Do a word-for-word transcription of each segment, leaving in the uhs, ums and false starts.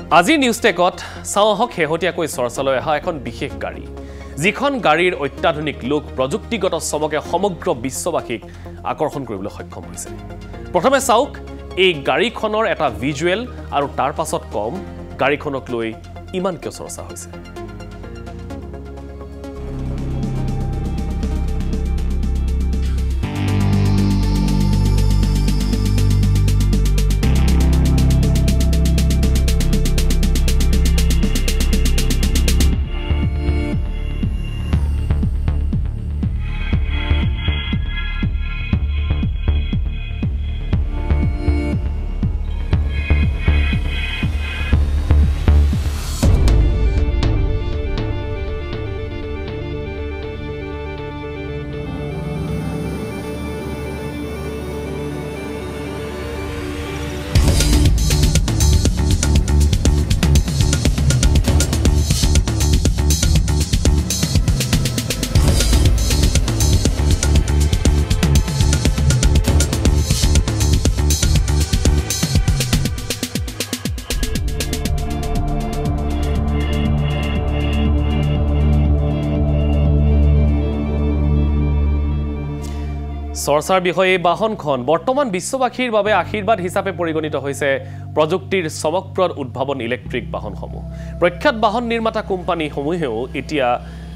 আজি নিউজ টেকত চাওহক শেহতীয়াকৈ চৰ্চালৈ অহা এখন বিশেষ গাড়ী যিখন গাড়ীৰ অত্যাধুনিক লোক প্ৰযুক্তিগত চমকে সমগ্ৰ বিশ্ববাসীক আকৰ্ষণ কৰিবলৈ সক্ষম হৈছে প্ৰথমে চাওক এই গাড়ীখনৰ এটা ভিজুৱেল আৰু তাৰ পাছত কম গাড়ীখনক লৈ ইমান কিয় চৰ্চা হৈছে চৰ্চাৰ বিষয়ে বাহনখন বৰ্তমান বিশ্ববাসীৰ বাবে আশীৰ্বাদ হিচাপে পৰিগণিত হৈছে প্ৰযুক্তিৰ চমকপ্ৰদ উদ্ভাৱন ইলেক্ট্ৰিক বাহনসমূহ প্ৰখ্যাত বাহন নিৰ্মাতা কোম্পানীসমূহেও এতিয়া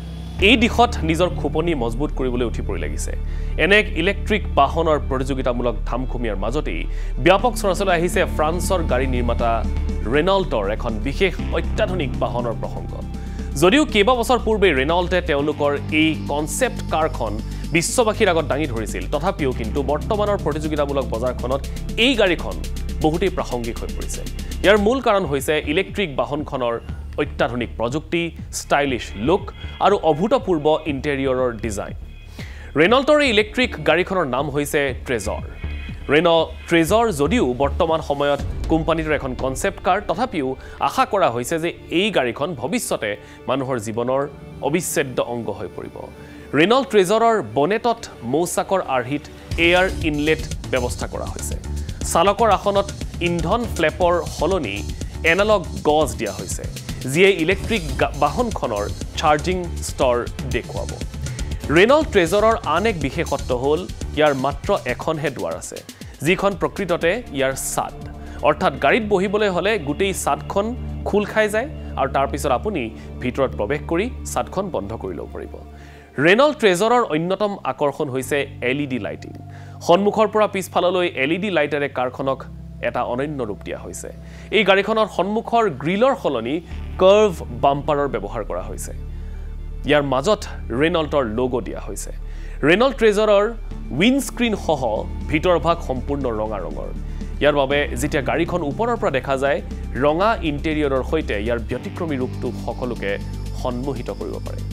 এই দিশত নিজৰ খুপনি মজবুত কৰিবলৈ উঠি পৰি লাগিছে এনে এক ইলেক্ট্ৰিক বাহনৰ প্ৰতিযোগিতামূলক ধামখুমীয়াৰ মাজতেই ব্যাপক চৰ্চালৈ আহিছে ফ্ৰান্সৰ গাড়ী নিৰ্মাতা ৰেনল্টৰ এখন বিশেষ অত্যাধুনিক বাহনৰ প্ৰসংগ যদিও কেইবা বছৰ পূৰ্বে ৰেনল্টে তেওঁলোকৰ এই কনচেপ্ট কাৰখন বিশ্ববাসীৰ আগত দাঙি ধৰিছিল তথাপিও কিন্তু বৰ্তমানৰ প্ৰতিযোগিতামূলক বজাৰখনত এই গাড়ীখন বহুতেই প্ৰাসংগিক হৈ পৰিছে ইয়াৰ মূল কাৰণ হৈছে ইলেক্ট্ৰিক বাহনখনৰ অত্যাধুনিক প্ৰযুক্তি ষ্টাইলিছ লুক আৰু অভূতপূৰ্ব ইণ্টেৰিয়ৰৰ ডিজাইন ৰেনল্টৰ এই ইলেক্ট্ৰিক গাড়ীখনৰ নাম হৈছে ট্ৰেজৰ ৰেনো ট্ৰেজৰ যদিও বৰ্তমান সময়ত কোম্পানীটোৰ এখন কনচেপ্ট কাৰ তথাপিও আশা কৰা হৈছে যে এই গাড়ীখন ভৱিষ্যতে মানুহৰ জীৱনৰ অবিচ্ছেদ্য অংগ হৈ পৰিব ৰেনল্ট ট্ৰেজৰৰ বনেটত মৌচাকৰ আৰ্হিত এয়াৰ ইনলেট ব্যৱস্থা কৰা হৈছে চালকৰ আসনত ইন্ধন ফ্লেপৰ হলনি এনালগ গজ দিয়া হৈছে যিয়ে ইলেক্ট্ৰিক বাহনখনৰ চাৰ্জিং স্তৰ দেখুৱাব ৰেনল্ট ট্ৰেজৰৰ আন এক বিশেষত্ব হ'ল ইয়াৰ মাত্ৰ এখনহে দুৱাৰ আছে যিখন প্ৰকৃততে ইয়াৰ ছাদ অৰ্থাৎ গাড়ীত বহিবলৈ হলে গোটেই ছাদখন খুল খাই যায় আৰু তাৰ পিছত আপুনি ভিতৰত প্ৰৱেশ কৰি ছাদখন বন্ধ কৰি ল'ব পাৰিব ৰেনল্ট ট্ৰেজৰৰ অন্যতম আকৰ্ষণ হৈছে এলইডি লাইটিং সন্মুখৰ পৰা পিছফাললৈ এলইডি লাইটেৰে কাৰখনক এটা অনন্য ৰূপ দিয়া হৈছে এই গাড়ীখনৰ সন্মুখৰ গ্ৰিলৰ সলনি কাৰ্ভ বাম্পাৰৰ ব্যৱহাৰ কৰা হৈছে ইয়াৰ মাজত ৰেনল্টৰ লোগো দিয়া হৈছে ৰেনল্ট ট্ৰেজৰৰ উইণ্ডস্ক্ৰীন সহ ভিতৰ ভাগ সম্পূৰ্ণ ৰঙা ৰঙৰ ইয়াৰ বাবে যেতিয়া গাড়ীখন ওপৰৰ পৰা দেখা যায় ৰঙা ইণ্টেৰিয়ৰৰ সৈতে ইয়াৰ ব্যতিক্ৰমী ৰূপটো সকলোকে সন্মোহিত কৰিব পাৰে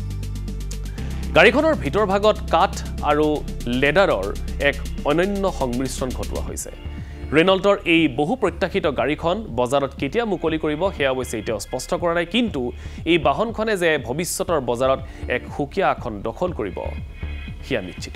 গাড়ীখনৰ ভিতৰ ভাগত কাঠ আৰু লেডাৰৰ এক অনন্য সংমিশ্ৰণ ঘটোৱা হৈছে ৰেনল্টৰ এই বহু প্ৰত্যাশিত গাড়ীখন বজাৰত কেতিয়া মুকলি কৰিব সেয়া অৱশ্যে এতিয়া স্পষ্ট কৰা নাই কিন্তু এই বাহনখনে যে ভৱিষ্যতৰ বজাৰত এক সুকীয়া আসন দখল কৰিব সেয়া নিশ্চিত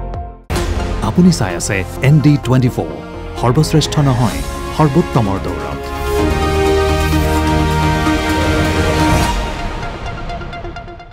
আপুনি চাই আছে এন ডি টুৱেণ্টি ফ'ৰ সৰ্বশ্ৰেষ্ঠ নহয় সৰ্বোত্তমৰ দৌৰ